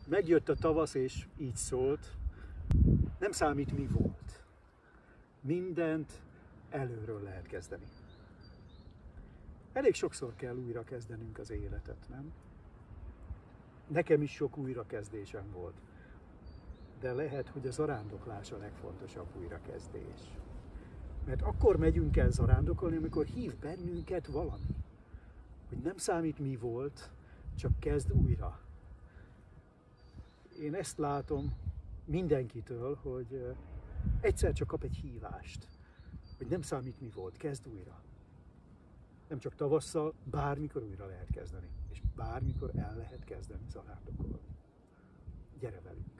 Megjött a tavasz, és így szólt, nem számít, mi volt. Mindent előről lehet kezdeni. Elég sokszor kell újra kezdenünk az életet, nem? Nekem is sok újrakezdésem volt. De lehet, hogy a zarándoklás a legfontosabb újrakezdés. Mert akkor megyünk el zarándokolni, amikor hív bennünket valami. Hogy nem számít, mi volt, csak kezd újra. Én ezt látom mindenkitől, hogy egyszer csak kap egy hívást, hogy nem számít, mi volt, kezd újra. Nem csak tavasszal, bármikor újra lehet kezdeni, és bármikor el lehet kezdeni zarándokolni. Gyere velünk!